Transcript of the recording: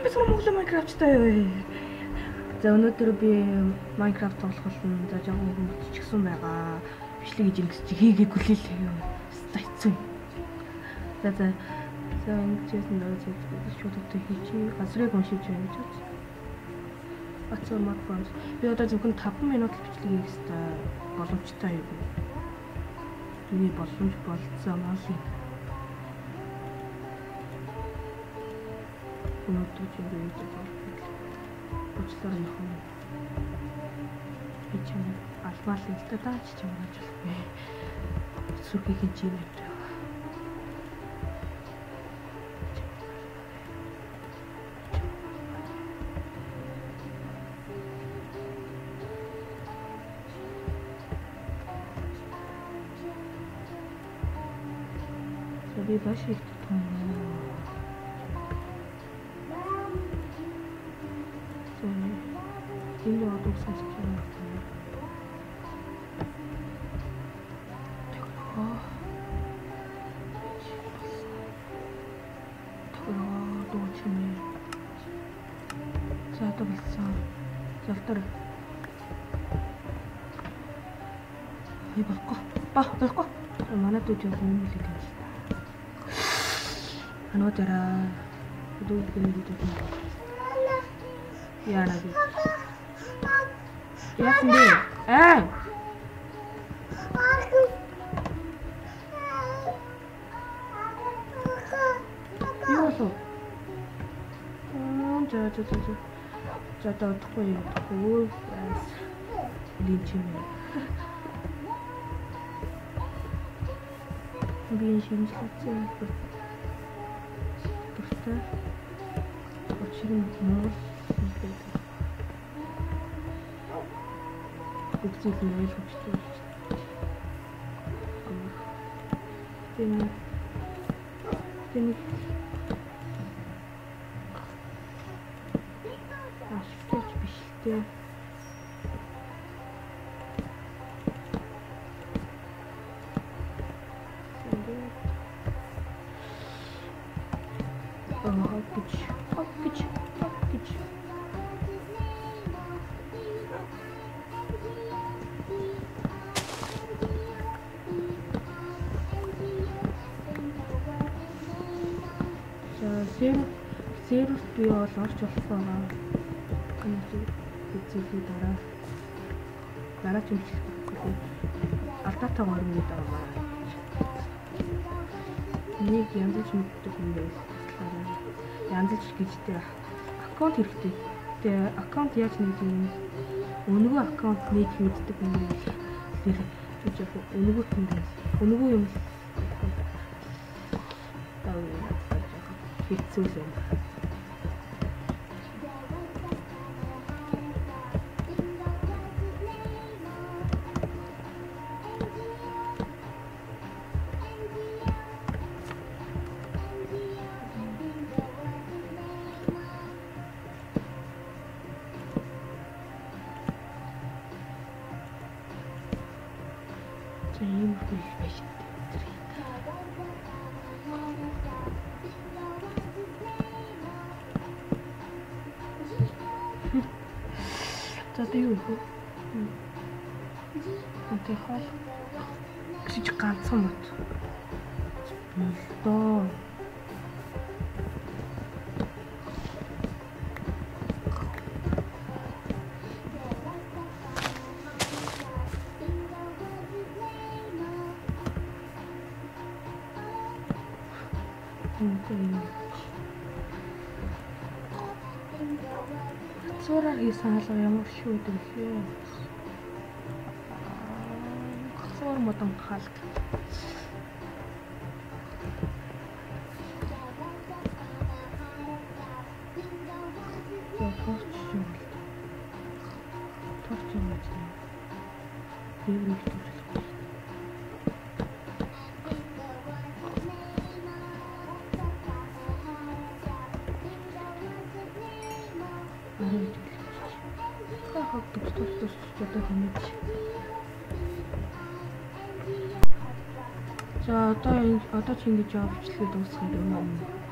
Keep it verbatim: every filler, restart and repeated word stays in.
би зөв Монгол Minecraft-тай юу? За өнөөдөр би Minecraft тоглох юм. За жоохон хөвччихсэн байгаа. Бичлэг хийж ингэс чи хийгээгүй л юм. Стайцсан. За за. За ингэсэн доо шууд өтө хийчих. Газрыг уншиж байна гэж байна. Ацаа модфон. Би одоо зөвхөн таван минут л бичлэг хийх хэрэгтэй боломжтой юм. Миний боломж болцсон маа л. Өнөөдөр чи юу хийж байгаа вэ? Бочлоор нөх юм. Би ч юм албаал ихтэй даач ч юм гэж байна. Сүрхийхэн чи юм. Би баш их том. So, энэ нь одоо сонсож байна. Тэгвэл тэгвэл дуучны. За одоо болсон. Залтар. Ай баггүй. Баг баггүй. Манай дүүд юм юм л гэж. Ano cara itu begini gitu ya lagi ya sendiri eh ini masuk oh jauh jauh jauh jauh jauh tuh ya tuh guys licin licin saja Очень много. Действительно, я хочу. Ты ты не аж гэж биш дээ. Hoppiç, hoppiç, hoppiç. За, сервер сервер би бол орж болсон байгаа. Энийг үзүүлээ дараа. Дараа ч юм хэлэхгүй. Алдаатай гормын дараа. Нэг янз бүр мэддэг юм байна. Янзч гэжтэй аккаунт хэрэгтэй. Тэгээ аккаунт яаж нэг юм өнгөө аккаунт нэг мэддэг юм байна. Тэр жижиг өнгөө юм байна. Өнгөө юм. Таа хэцүү юм. Ийм хөл байж дээ. За тийм үү? Үнтэй хол. Гэж ганцхан мод. Болдоо. Цораар хийсэн хаалга ямар шүү дээ. Цоор модон хаалт. Торч юм. Торч юм байна. Дээврийг төрүүлэх. За одоо одоо чи ингэж явж бичлэгээ дуусгах юм.